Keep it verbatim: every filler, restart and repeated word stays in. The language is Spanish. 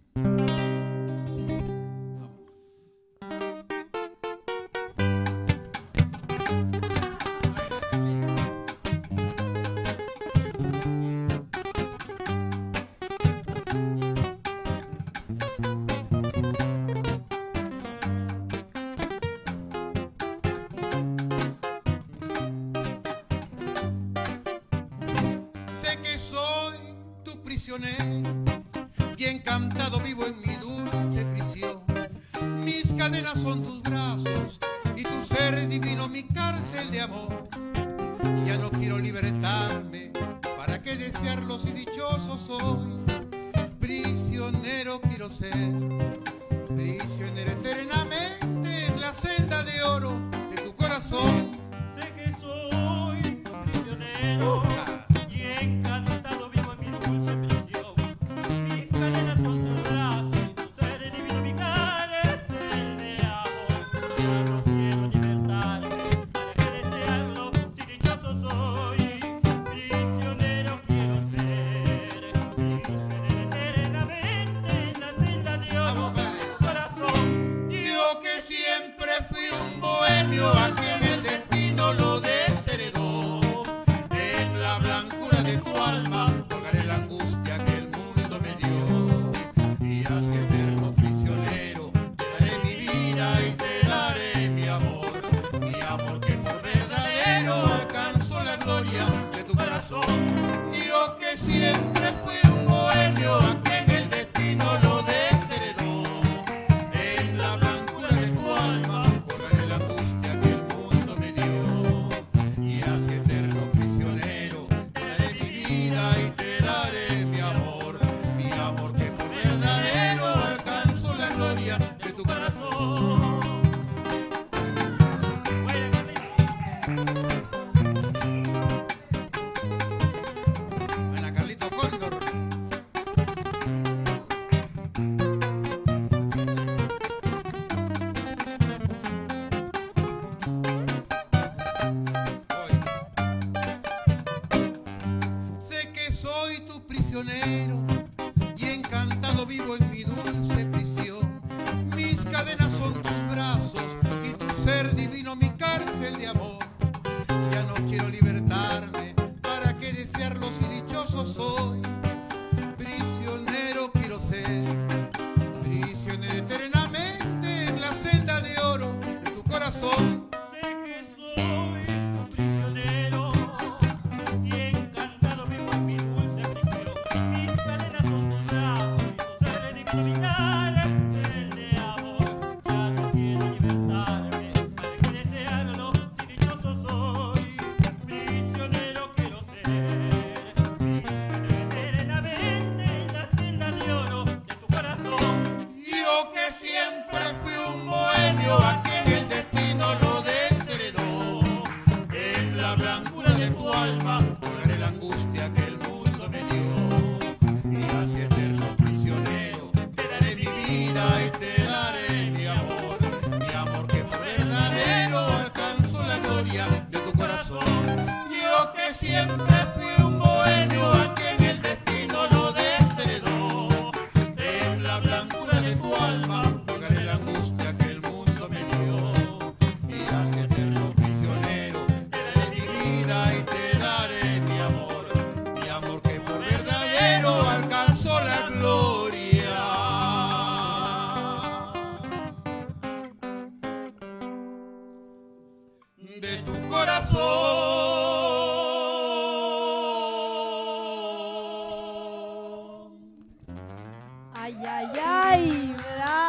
Y encantado vivo en mi dulce prisión. Mis cadenas son tus brazos y tu ser divino mi cárcel de amor. Ya no quiero libertarme, ¿para qué desearlo si dichoso soy? Prisionero quiero ser, prisionero eternamente en la celda de oro de tu corazón. Sé que soy prisionero y encantado vivo en mi dulce prisión. Mis cadenas son tus brazos y tu ser divino mi cárcel de amor. Ya no quiero libertarme, ¿para qué desearlo si dichoso soy? Prisionero quiero ser, prisionero eternamente en la celda de oro de tu corazón. Yo que siempre fui un bohemio a quien el destino lo desheredó. En la blancura de tu alma colgaré la angustia que el mundo me dio. Y así eterno prisionero te daré mi vida y te daré mi amor. Mi amor que por verdadero alcanzó la gloria de tu corazón. Yo que siempre fui un bohemio a quien el destino lo desheredó. En la blancura de tu alma colgaré la angustia que el mundo me dio. Y así eterno prisionero te daré mi vida y te daré mi amor. Mi amor que por verdadero alcanzó la gloria de tu corazón. Ana Carlito Cóndor. Sé que soy tu prisionero y encantado vivo en mi dulce prisión. Mis cadenas son tus brazos y tu ser divino mi cárcel de amor. Ya no quiero libertarme, ¿para qué desearlo si dichoso soy? Prisionero quiero ser, prisionero eternamente en la celda de oro de tu corazón. Sé que soy tu prisionero y encantado vivo en mi dulce prisión. Mis cadenas son tus brazos y tu ser divino mi cárcel de amor. Ya no quiero libertarme, ¿para qué desearlo si dichoso soy? Prisionero quiero ser, prisionero eternamente en la celda de oro de tu corazón. Yo que siempre fui un bohemio a quien el destino lo desheredó. En la blancura de tu alma colgaré la angustia que el mundo me dio. Y así eterno prisionero te daré mi vida y te daré mi amor. Mi amor que por verdadero alcanzó la gloria de tu corazón. Yo que siempre fui un bohemio a quien el destino lo desheredó. En la blancura de tu alma colgaré la angustia que el mundo me dio. Y así eterno prisionero te daré mi vida y te daré mi amor. Mi amor que por verdadero alcanzó la gloria de tu corazón. Ay, ay, ay, bravo.